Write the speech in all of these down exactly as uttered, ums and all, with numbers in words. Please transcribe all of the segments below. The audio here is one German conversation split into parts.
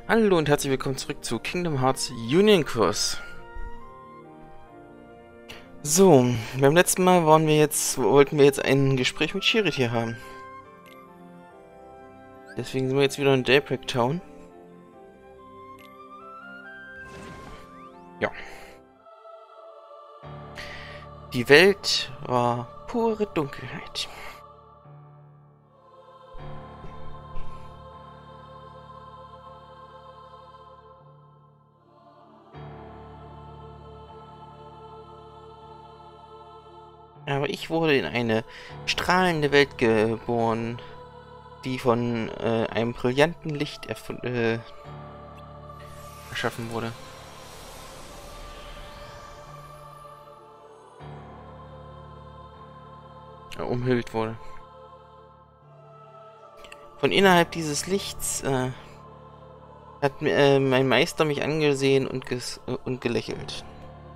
Hallo und herzlich willkommen zurück zu Kingdom Hearts Union Cross. So, beim letzten Mal waren wir jetzt, wollten wir jetzt ein Gespräch mit Charity hier haben. Deswegen sind wir jetzt wieder in Daybreak Town. Ja. Die Welt war pure Dunkelheit. Aber ich wurde in eine strahlende Welt geboren, die von äh, einem brillanten Licht äh, erschaffen wurde. Äh, umhüllt wurde. Von innerhalb dieses Lichts äh, hat äh, mein Meister mich angesehen und, ges äh, und gelächelt.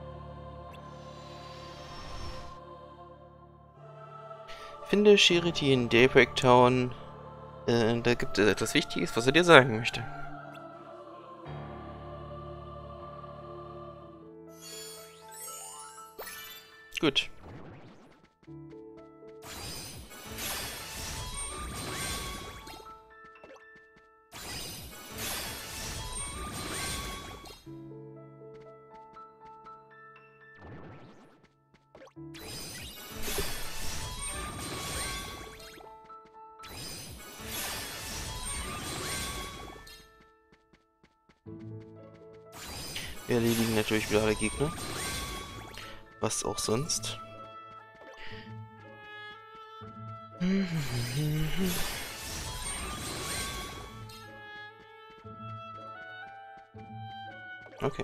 Finde Charity in Daybreak Town. Äh, da gibt es etwas Wichtiges, was er dir sagen möchte. Gut. Wir erledigen natürlich wieder alle Gegner. Was auch sonst. Okay.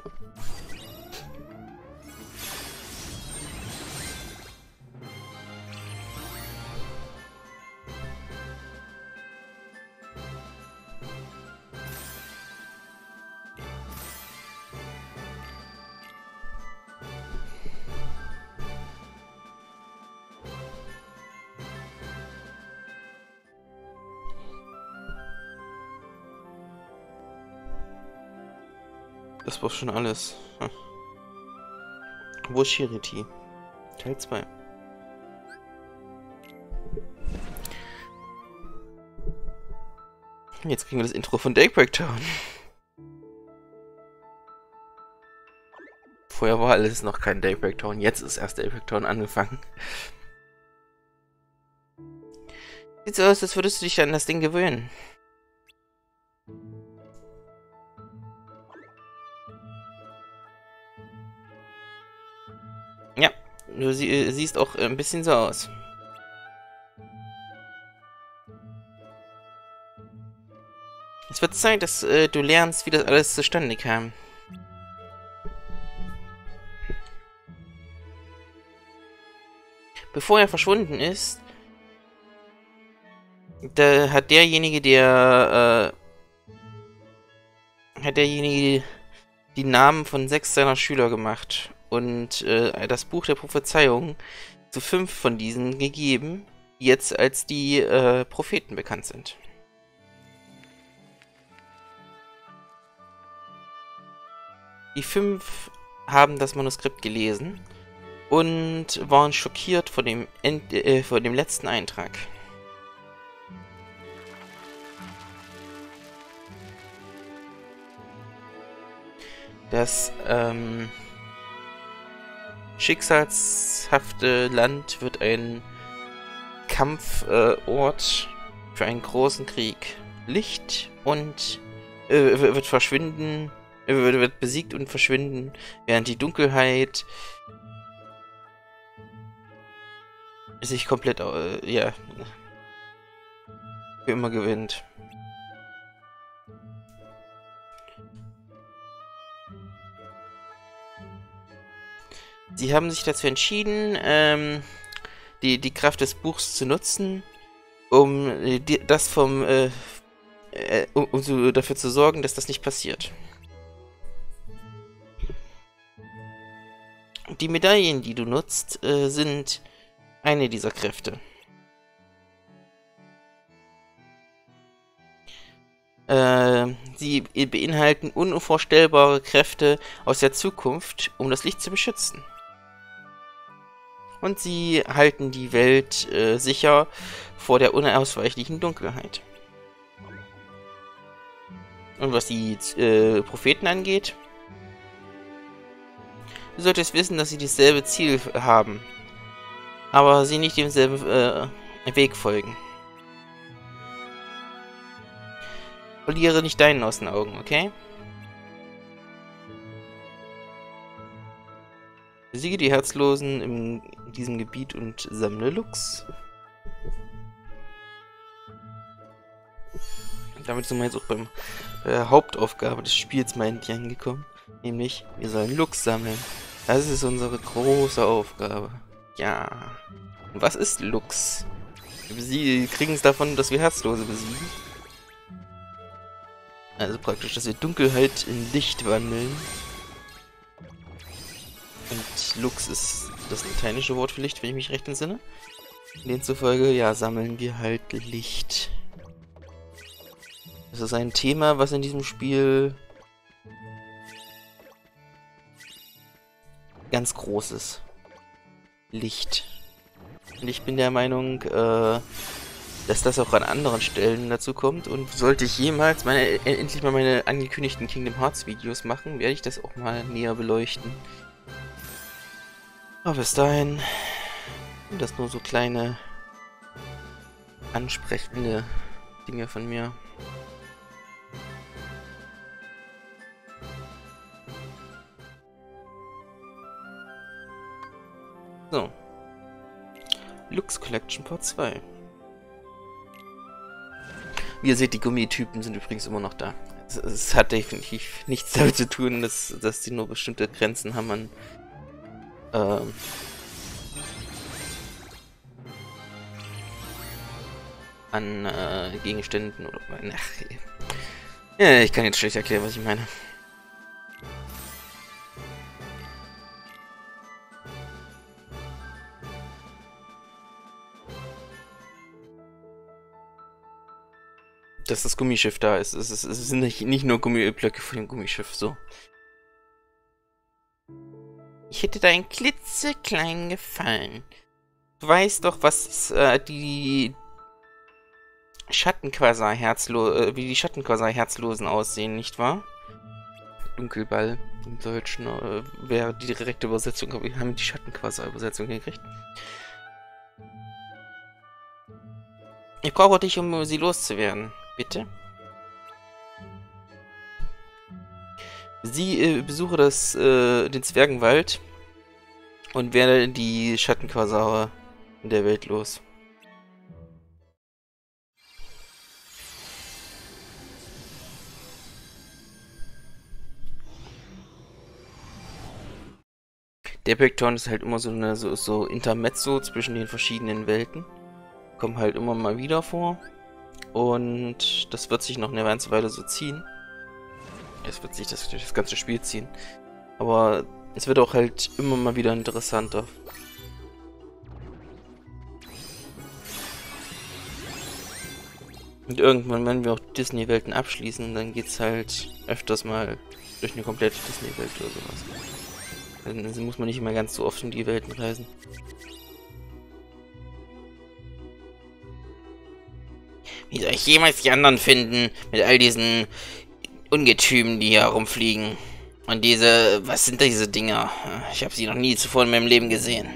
Das war schon alles. Hm. Wo ist Charity? Teil zwei. Jetzt kriegen wir das Intro von Daybreak Town. Vorher war alles noch kein Daybreak Town, jetzt ist erst Daybreak Town angefangen. Sieht so aus, als würdest du dich an das Ding gewöhnen. Ja, du sie siehst auch ein bisschen so aus. Es wird Zeit, dass äh, du lernst, wie das alles zustande kam. Bevor er verschwunden ist, da hat derjenige, der äh, hat derjenige die Namen von sechs seiner Schüler gemacht und äh, das Buch der Prophezeiung zu fünf von diesen gegeben, die jetzt als die äh, Propheten bekannt sind. Die fünf haben das Manuskript gelesen und waren schockiert vor dem, End äh, vor dem letzten Eintrag. Das ähm, schicksalshafte Land wird ein Kampfort äh, für einen großen Krieg. Licht und äh, wird verschwinden, äh, wird besiegt und verschwinden, während die Dunkelheit sich komplett, äh, ja, für immer gewinnt. Sie haben sich dazu entschieden, ähm, die, die Kraft des Buchs zu nutzen, um äh, die, das vom, äh, äh, um, um so dafür zu sorgen, dass das nicht passiert. Die Medaillen, die du nutzt, äh, sind eine dieser Kräfte. Äh, sie beinhalten unvorstellbare Kräfte aus der Zukunft, um das Licht zu beschützen. Und sie halten die Welt äh, sicher vor der unausweichlichen Dunkelheit. Und was die äh, Propheten angeht, du solltest wissen, dass sie dasselbe Ziel haben, aber sie nicht demselben äh, Weg folgen. Verliere nicht deinen aus den Augen, okay? Besiege die Herzlosen in diesem Gebiet und sammle Lux. Damit sind wir jetzt auch beim äh, Hauptaufgabe des Spiels mal endlich angekommen. Nämlich, wir sollen Lux sammeln. Das ist unsere große Aufgabe. Ja. Und was ist Lux? Sie kriegen es davon, dass wir Herzlose besiegen. Also praktisch, dass wir Dunkelheit in Licht wandeln. Und Lux ist das lateinische Wort für Licht, wenn ich mich recht entsinne. Demzufolge, ja, sammeln wir halt Licht. Das ist ein Thema, was in diesem Spiel ganz groß ist. Licht. Und ich bin der Meinung, äh, dass das auch an anderen Stellen dazu kommt. Und sollte ich jemals meine, äh, endlich mal meine angekündigten Kingdom Hearts Videos machen, werde ich das auch mal näher beleuchten. Aber bis dahin sind das nur so kleine ansprechende Dinge von mir. So. Lux Collection Part zwei. Wie ihr seht, die Gummitypen sind übrigens immer noch da. Es, es hat definitiv nichts damit zu tun, dass, dass die nur bestimmte Grenzen haben an ähm, an äh, Gegenständen oder ach, ja, ich kann jetzt schlecht erklären, was ich meine. Dass das Gummischiff da ist. Es, ist, es sind nicht, nicht nur Gummiblöcke von dem Gummischiff, so. Ich hätte da einen klitzekleinen Gefallen. Du weißt doch, was äh, die Schattenquasar-Herzlo äh, wie die Schattenquasar-Herzlosen aussehen, nicht wahr? Dunkelball im Deutschen äh, wäre die direkte Übersetzung, aber wir haben die Schattenquasar-Übersetzung gekriegt. Ich brauche dich, um sie loszuwerden. Bitte? Sie äh, besuche das, äh, den Zwergenwald und werde die Schattenquasare in der Welt los. Der Breakdown ist halt immer so eine so, so Intermezzo zwischen den verschiedenen Welten. Kommt halt immer mal wieder vor. Und das wird sich noch eine ganze Weile so ziehen. Es wird sich das, das ganze Spiel ziehen. Aber es wird auch halt immer mal wieder interessanter. Und irgendwann, wenn wir auch Disney-Welten abschließen, dann geht's halt öfters mal durch eine komplette Disney-Welt oder sowas. Dann muss man nicht immer ganz so oft in die Welten reisen. Wie soll ich jemals die anderen finden, mit all diesen Ungetümen, die hier herumfliegen? Und diese, was sind diese Dinger? Ich habe sie noch nie zuvor in meinem Leben gesehen.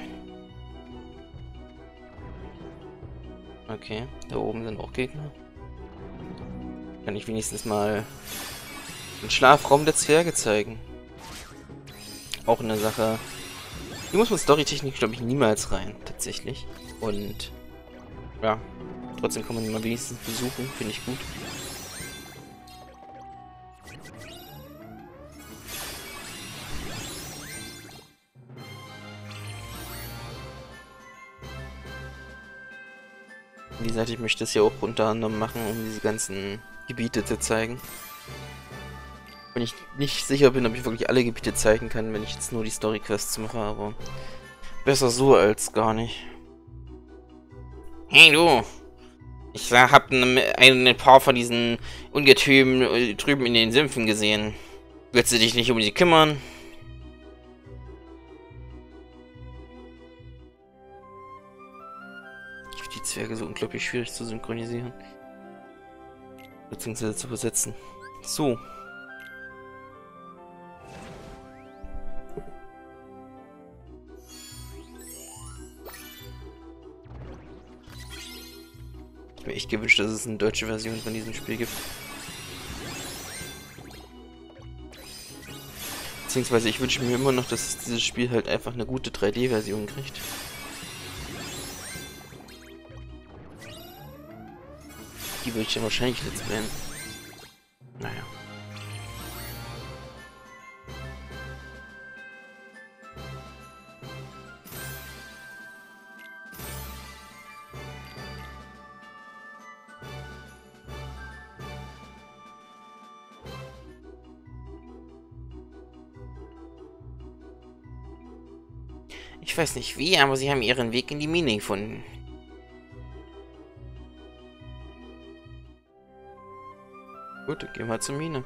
Okay, da oben sind auch Gegner. Kann ich wenigstens mal den Schlafraum der Zwerge zeigen. Auch eine Sache. Hier muss man storytechnisch, glaube ich, niemals rein, tatsächlich. Und ja, trotzdem kann man ihn mal wenigstens besuchen, finde ich gut. Wie gesagt, ich möchte es ja auch unter anderem machen, um diese ganzen Gebiete zu zeigen. Wenn ich nicht sicher bin, ob ich wirklich alle Gebiete zeigen kann, wenn ich jetzt nur die Story-Quests mache, aber besser so als gar nicht. Hey du! Ich hab ein, ein paar von diesen Ungetümen drüben in den Sümpfen gesehen. Willst du dich nicht um sie kümmern? Ich finde die Zwerge so unglaublich schwierig zu synchronisieren. Beziehungsweise zu übersetzen. So. Ich mir echt gewünscht, dass es eine deutsche Version von diesem Spiel gibt. Beziehungsweise ich wünsche mir immer noch, dass dieses Spiel halt einfach eine gute drei D-Version kriegt. Die würde ich dann wahrscheinlich let's playen. Naja. Ich weiß nicht wie, aber sie haben ihren Weg in die Mine gefunden. Gut, dann gehen wir zur Mine.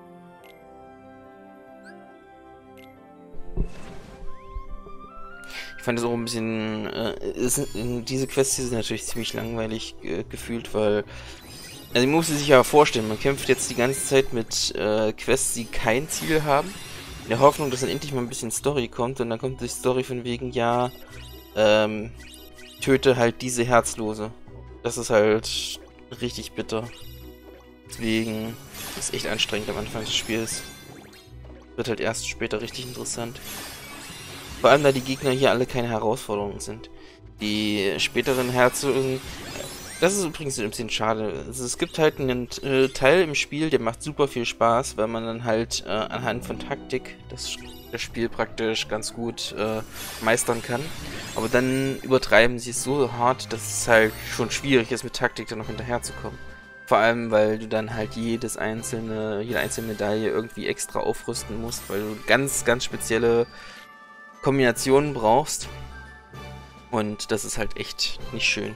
Ich fand es auch ein bisschen... Äh, ist, diese Quests hier sind natürlich ziemlich langweilig äh, gefühlt, weil... Also man muss sich ja vorstellen, man kämpft jetzt die ganze Zeit mit äh, Quests, die kein Ziel haben. In der Hoffnung, dass dann endlich mal ein bisschen Story kommt. Und dann kommt die Story von wegen, ja... Ähm, töte halt diese Herzlose. Das ist halt richtig bitter. Deswegen ist echt anstrengend am Anfang des Spiels. Wird halt erst später richtig interessant. Vor allem, da die Gegner hier alle keine Herausforderungen sind. Die späteren Herzogen... Das ist übrigens ein bisschen schade. Also es gibt halt einen äh, Teil im Spiel, der macht super viel Spaß, weil man dann halt äh, anhand von Taktik das, das Spiel praktisch ganz gut äh, meistern kann. Aber dann übertreiben sie es so hart, dass es halt schon schwierig ist, mit Taktik dann noch hinterherzukommen. Vor allem, weil du dann halt jedes einzelne, jede einzelne Medaille irgendwie extra aufrüsten musst, weil du ganz, ganz spezielle Kombinationen brauchst. Und das ist halt echt nicht schön.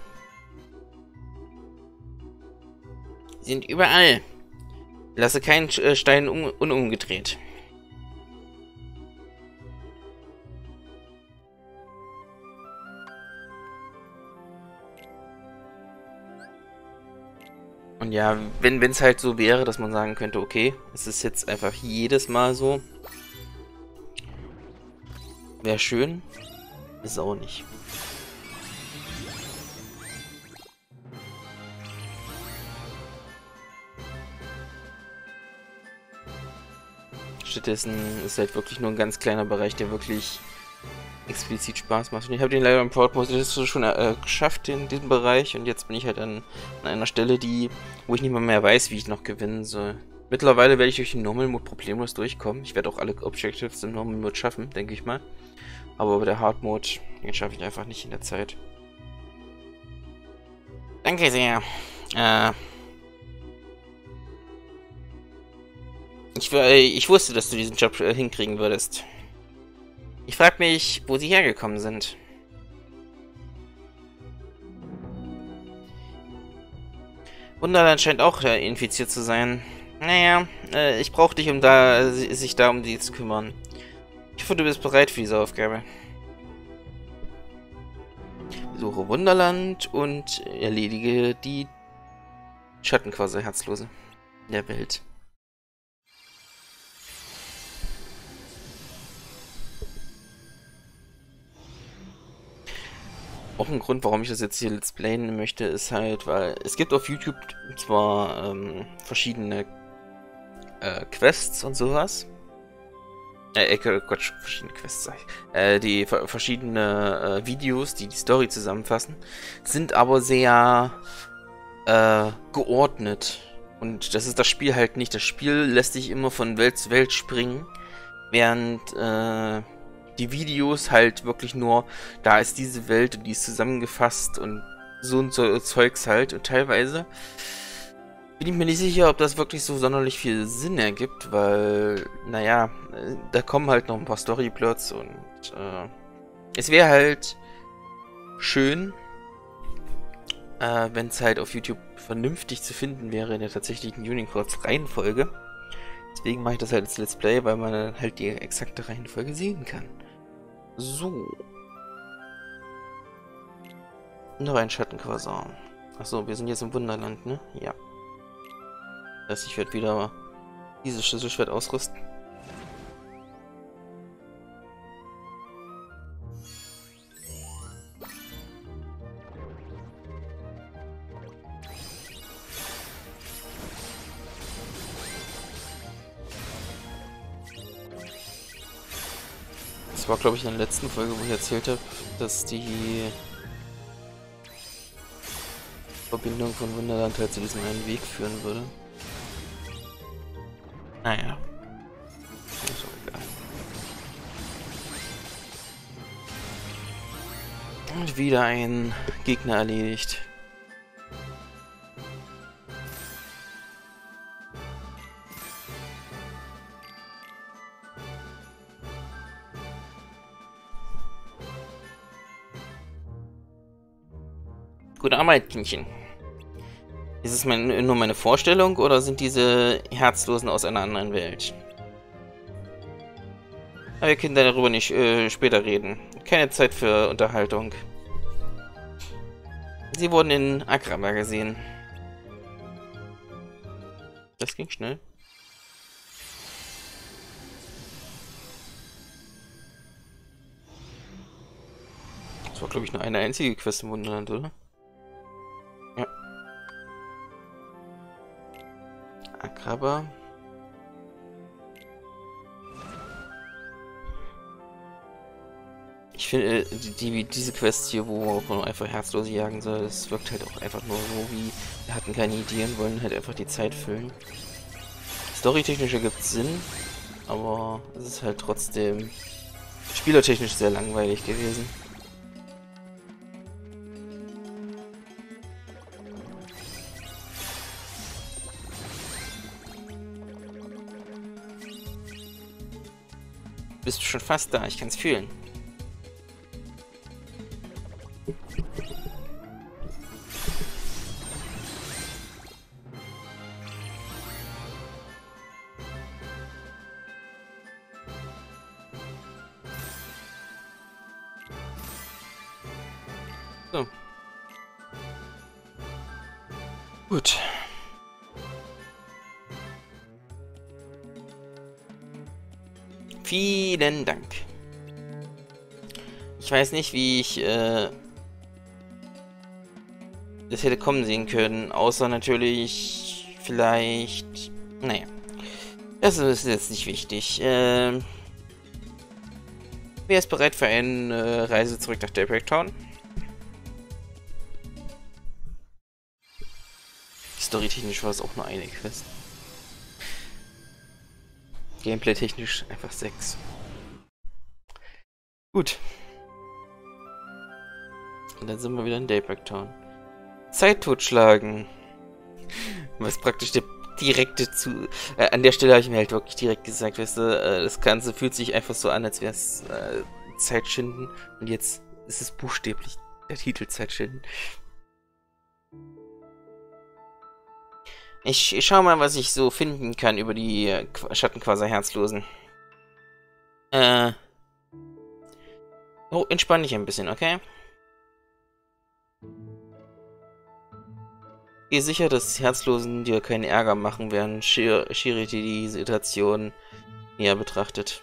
Sie sind überall. Lasse keinen Stein un unumgedreht. Und ja, wenn es halt so wäre, dass man sagen könnte, okay, es ist jetzt einfach jedes Mal so. Wäre schön. Ist auch nicht. Stattdessen ist halt wirklich nur ein ganz kleiner Bereich, der wirklich explizit Spaß macht. Und ich habe den leider im Port-Modus schon äh, geschafft in diesem Bereich und jetzt bin ich halt an, an einer Stelle, die, wo ich nicht mal mehr weiß, wie ich noch gewinnen soll. Mittlerweile werde ich durch den Normal Mode problemlos durchkommen. Ich werde auch alle Objectives im Normal Mode schaffen, denke ich mal. Aber bei der Hard Mode, den schaffe ich einfach nicht in der Zeit. Danke sehr. Äh... Ich, ich wusste, dass du diesen Job äh, hinkriegen würdest. Ich frage mich, wo sie hergekommen sind. Wunderland scheint auch äh, infiziert zu sein. Naja, äh, ich brauche dich, um da, sich da um sie zu kümmern. Ich hoffe, du bist bereit für diese Aufgabe. Besuche Wunderland und erledige die Schattenquasse Herzlose der Welt. Auch ein Grund, warum ich das jetzt hier let's playen möchte, ist halt, weil es gibt auf YouTube zwar ähm, verschiedene äh, Quests und sowas. Äh, äh, Quatsch, verschiedene Quests, sag ich. Äh, die verschiedene äh, Videos, die die Story zusammenfassen, sind aber sehr äh, geordnet. Und das ist das Spiel halt nicht. Das Spiel lässt dich immer von Welt zu Welt springen, während äh, die Videos halt wirklich nur, da ist diese Welt und die ist zusammengefasst und so ein Zeugs halt. Und teilweise bin ich mir nicht sicher, ob das wirklich so sonderlich viel Sinn ergibt, weil, naja, da kommen halt noch ein paar Storyplots und äh, es wäre halt schön, äh, wenn es halt auf YouTube vernünftig zu finden wäre in der tatsächlichen Unicode-Reihenfolge. Deswegen mache ich das halt als Let's Play, weil man dann halt die exakte Reihenfolge sehen kann. So. Noch ein Schattenquasar. Achso, wir sind jetzt im Wunderland, ne? Ja. Das heißt, ich werde wieder dieses Schlüsselschwert ausrüsten. Das war, glaube ich, in der letzten Folge, wo ich erzählt habe, dass die Verbindung von Wunderland halt zu diesem einen Weg führen würde. Naja. Ist auch egal. Und wieder ein Gegner erledigt. Gute Arbeit, Kindchen. Ist es mein, nur meine Vorstellung oder sind diese Herzlosen aus einer anderen Welt? Aber wir können darüber nicht äh, später reden. Keine Zeit für Unterhaltung. Sie wurden in Agrabah gesehen. Das ging schnell. Das war, glaube ich, nur eine einzige Quest im Wunderland, oder? Ja. Agrabah. Ich finde, äh, die, die, diese Quest hier, wo man einfach Herzlose jagen soll, das wirkt halt auch einfach nur so wie, wir hatten keine Ideen, wollen halt einfach die Zeit füllen. Storytechnisch ergibt es Sinn, aber es ist halt trotzdem spielertechnisch sehr langweilig gewesen. Bist du schon fast da? Ich kann's fühlen. So. Gut. Vielen Dank. Ich weiß nicht, wie ich äh, das hätte kommen sehen können, außer natürlich vielleicht... Naja. Das ist jetzt nicht wichtig. Ähm, wer ist bereit für eine Reise zurück nach Daybreak Town? Storytechnisch war es auch nur eine Quest. Gameplay-technisch einfach sechs. Gut. Und dann sind wir wieder in Daybreak Town. Zeit totschlagen. Was praktisch der direkte zu... Äh, an der Stelle habe ich mir halt wirklich direkt gesagt, weißt du, äh, das Ganze fühlt sich einfach so an, als wäre es äh, Zeitschinden. Und jetzt ist es buchstäblich der Titel Zeitschinden. Ich, ich schau mal, was ich so finden kann über die äh, Schattenquasar Herzlosen. Äh. Oh, entspann dich ein bisschen, okay? Geh sicher, dass die Herzlosen dir keinen Ärger machen, während Shir Shiriti die Situation näher betrachtet.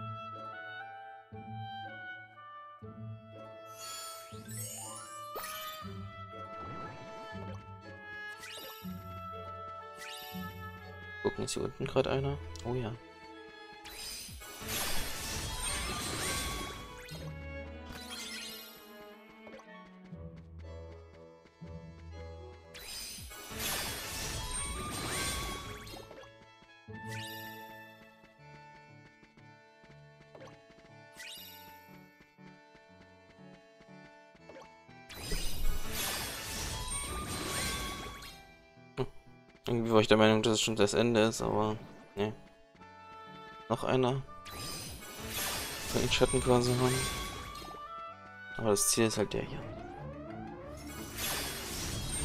Gucken, ist hier unten gerade einer? Oh ja. Irgendwie war ich der Meinung, dass es schon das Ende ist, aber ne. Noch einer. Von den Schattenquasar haben. Aber das Ziel ist halt der hier.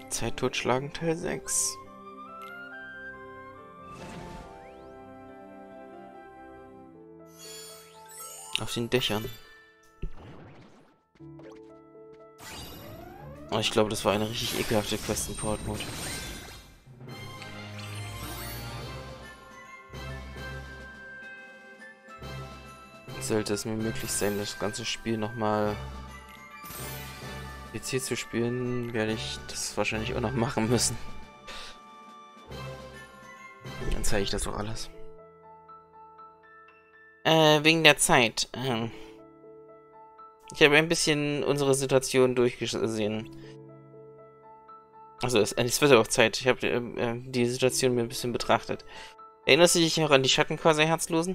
Zeit totschlagen, Teil sechs. Auf den Dächern. Oh, ich glaube, das war eine richtig ekelhafte Quest in Port Mode. Sollte es mir möglich sein, das ganze Spiel nochmal P C zu spielen, werde ich das wahrscheinlich auch noch machen müssen. Dann zeige ich das auch alles. Äh, wegen der Zeit. Ähm, ich habe ein bisschen unsere Situation durchgesehen. Also, es, es wird auch Zeit. Ich habe äh, die Situation mir ein bisschen betrachtet. Erinnerst du dich auch an die Schattenquasi-Herzlosen?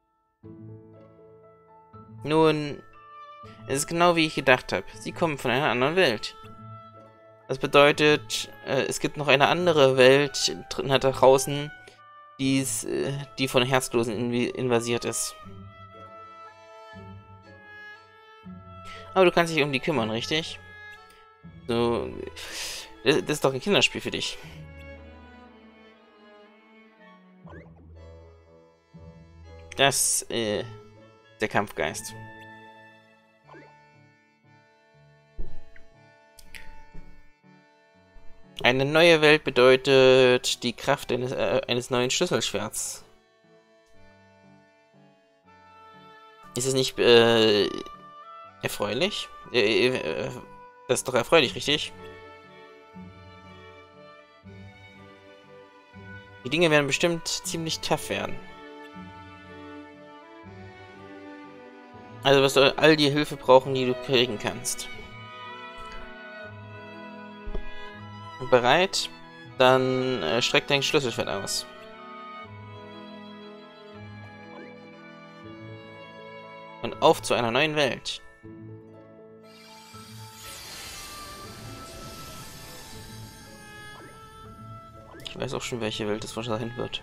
Nun, es ist genau wie ich gedacht habe. Sie kommen von einer anderen Welt. Das bedeutet, äh, es gibt noch eine andere Welt nach draußen, die's, äh, die von Herzlosen inv invasiert ist. Aber du kannst dich um die kümmern, richtig? So, das, das ist doch ein Kinderspiel für dich. Das, äh, der Kampfgeist. Eine neue Welt bedeutet die Kraft eines, äh, eines neuen Schlüsselschwerts. Ist es nicht, äh, erfreulich? Äh, äh, das ist doch erfreulich, richtig? Die Dinge werden bestimmt ziemlich tough werden. Also wirst du all die Hilfe brauchen, die du kriegen kannst. Bereit? Dann äh, streck dein Schlüsselschwert aus. Und auf zu einer neuen Welt. Ich weiß auch schon, welche Welt es sein wird.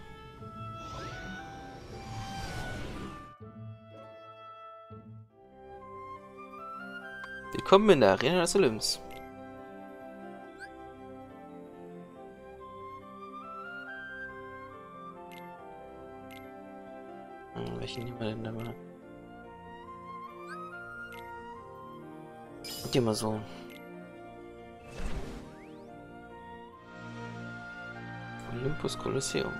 Willkommen in der Arena des Olymps. Hm, welchen nehmen wir denn da mal? Geh mal so. Olympus Kolosseum.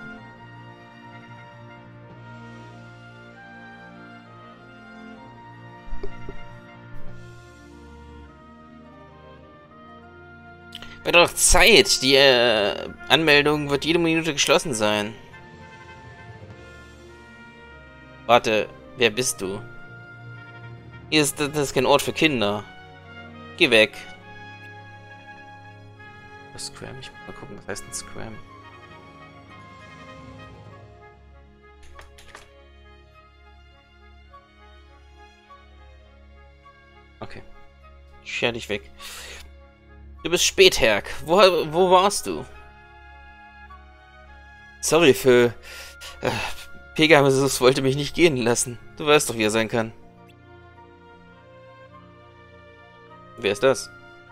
Wird doch Zeit! Die äh, Anmeldung wird jede Minute geschlossen sein. Warte, wer bist du? Hier ist, das ist kein Ort für Kinder. Geh weg. Scram, ich muss mal gucken, was heißt ein Scram? Okay. Scher dich weg. Du bist Spätherk. Wo, wo warst du? Sorry, Phil. Äh, Pegasus wollte mich nicht gehen lassen. Du weißt doch, wie er sein kann. Wer ist das?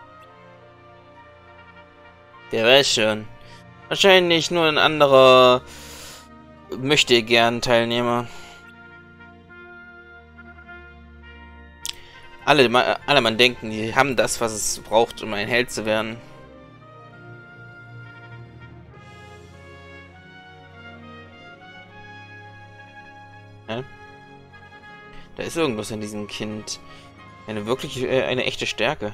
Der weiß schon. Wahrscheinlich nur ein anderer möchte gern Teilnehmer. Alle, alle man denken, die haben das, was es braucht, um ein Held zu werden. Ja? Da ist irgendwas an diesem Kind. Eine wirklich, äh, eine echte Stärke.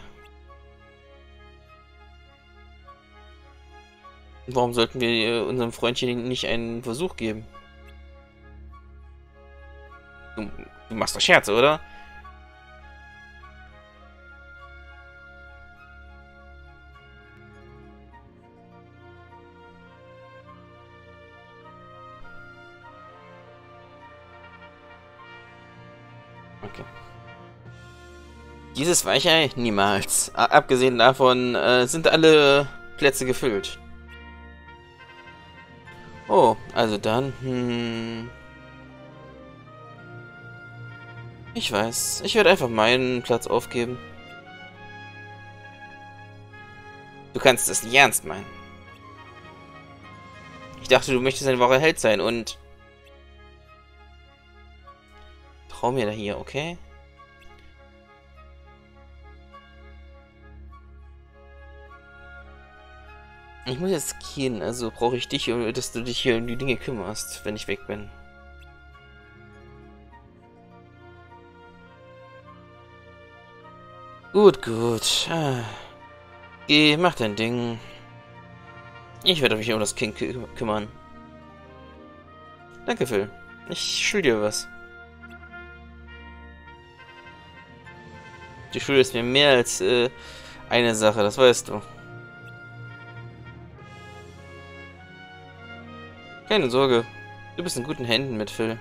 Warum sollten wir äh, unserem Freundchen nicht einen Versuch geben? Du, du machst doch Scherze, oder? Okay. Dieses Weichei? Niemals. A abgesehen davon äh, sind alle Plätze gefüllt. Oh, also dann, hm... Ich weiß. Ich werde einfach meinen Platz aufgeben. Du kannst es nicht ernst meinen. Ich dachte, du möchtest eine Woche Held sein und... Trau mir da hier, okay? Ich muss jetzt gehen, also brauche ich dich, dass du dich hier um die Dinge kümmerst, wenn ich weg bin. Gut, gut. Ah. Geh, mach dein Ding. Ich werde mich um das Kind kü kümmern. Danke, Phil. Ich schul dir was. Die Schule ist mir mehr als äh, eine Sache, das weißt du. Keine Sorge. Du bist in guten Händen mit Phil.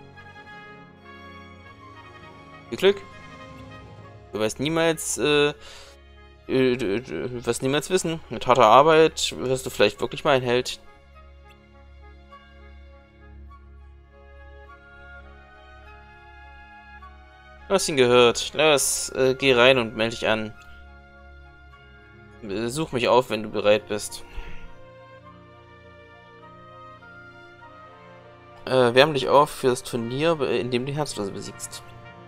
Viel Glück. Du weißt niemals, äh, äh, du, du wirst niemals wissen. Mit harter Arbeit wirst du vielleicht wirklich mal ein Held. Du hast ihn gehört. Los, äh, geh rein und melde dich an. Such mich auf, wenn du bereit bist. Äh, wärm dich auf für das Turnier, in dem du die Herzlose besiegst.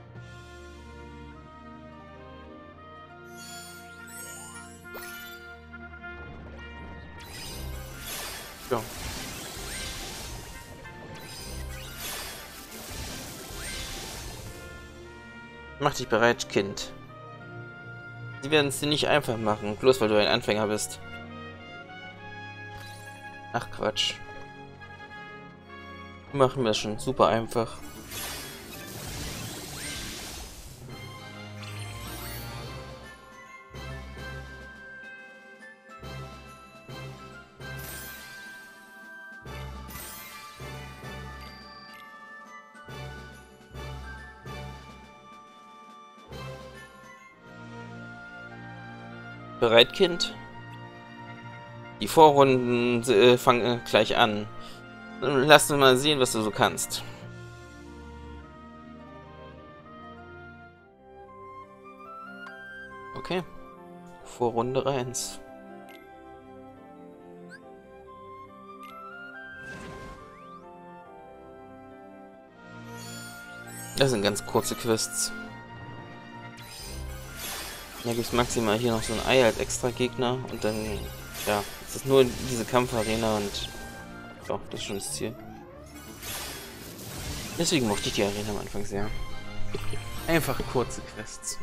Ja. Mach dich bereit, Kind. Sie werden es dir nicht einfach machen, bloß weil du ein Anfänger bist. Ach Quatsch. Machen wir es schon super einfach. Bereit, Kind? Die Vorrunden äh, fangen gleich an. Lass uns mal sehen, was du so kannst. Okay. Vorrunde eins. Das sind ganz kurze Quests. Da gibt es maximal hier noch so ein Ei als extra Gegner und dann, ja, es ist nur diese Kampfarena und ja, das ist schon das Ziel. Deswegen mochte ich die Arena am Anfang sehr. Einfach kurze Quests.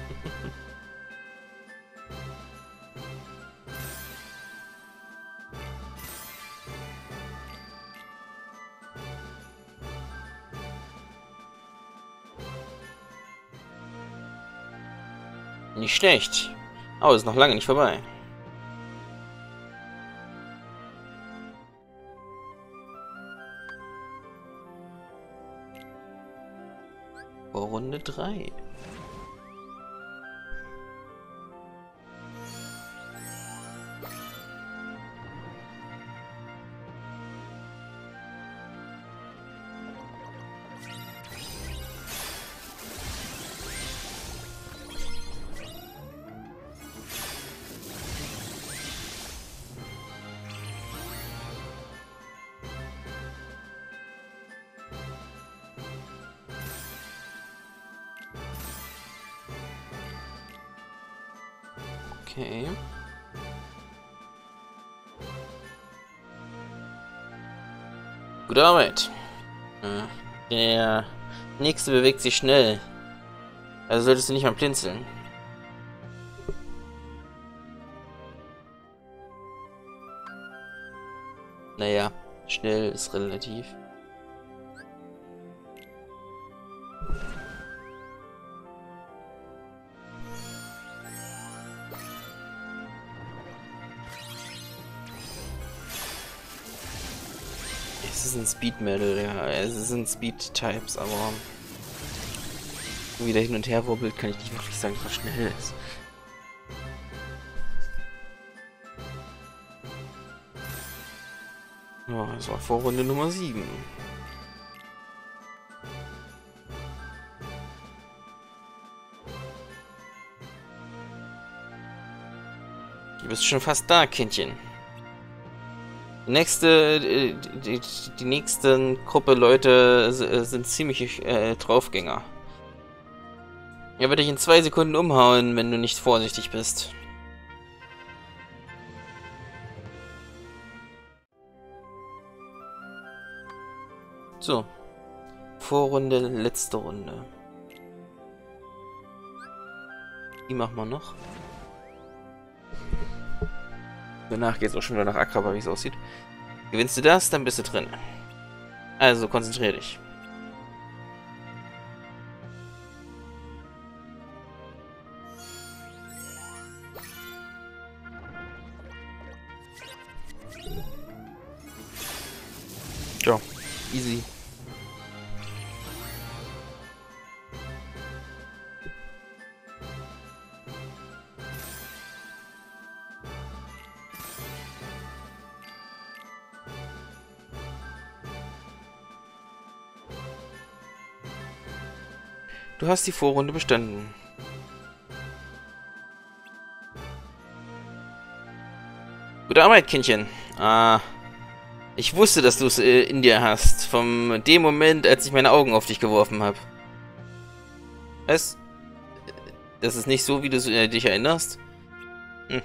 Nicht schlecht. Aber ist noch lange nicht vorbei. Vor Runde drei. Okay. Gute Arbeit. Der nächste bewegt sich schnell. Also solltest du nicht mal blinzeln. Naja, schnell ist relativ. Es ist ein Speed Medal, ja. Es sind Speed Types, aber wie der hin und her wobbelt, kann ich nicht wirklich sagen, dass er schnell ist. Ja, das war Vorrunde Nummer sieben. Du bist schon fast da, Kindchen. Die nächste, die, die, die nächste Gruppe Leute sind ziemlich äh, Draufgänger. Er wird dich in zwei Sekunden umhauen, wenn du nicht vorsichtig bist. So. Vorrunde, letzte Runde. Die machen wir noch. Danach geht es auch schon wieder nach Akraba, wie es aussieht. Gewinnst du das, dann bist du drin. Also, konzentrier dich. Ja, easy. Du hast die Vorrunde bestanden. Gute Arbeit, Kindchen. Ah, ich wusste, dass du es äh, in dir hast. Vom dem Moment, als ich meine Augen auf dich geworfen habe. Was? Das ist nicht so, wie du äh, dich erinnerst? Hm.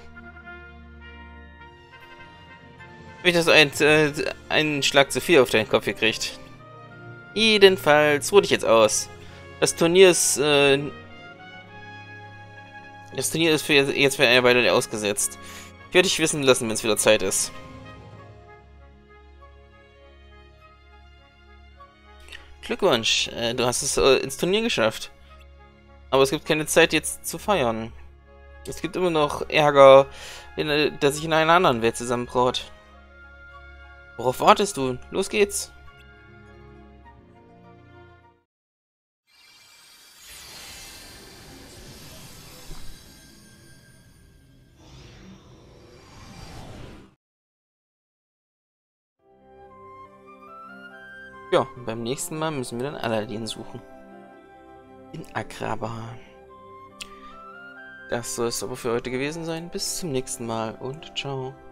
Hab ich das ein, äh, einen Schlag zu viel auf deinen Kopf gekriegt? Jedenfalls, ruh dich jetzt aus. Das Turnier ist, äh, das Turnier ist für jetzt für eine Weile ausgesetzt. Ich werde dich wissen lassen, wenn es wieder Zeit ist. Glückwunsch, äh, du hast es äh, ins Turnier geschafft. Aber es gibt keine Zeit jetzt zu feiern. Es gibt immer noch Ärger, in, der sich in einer anderen Welt zusammenbraut. Worauf wartest du? Los geht's. Ja, beim nächsten Mal müssen wir dann Aladdin suchen. In Akraba. Das soll es aber für heute gewesen sein. Bis zum nächsten Mal und ciao.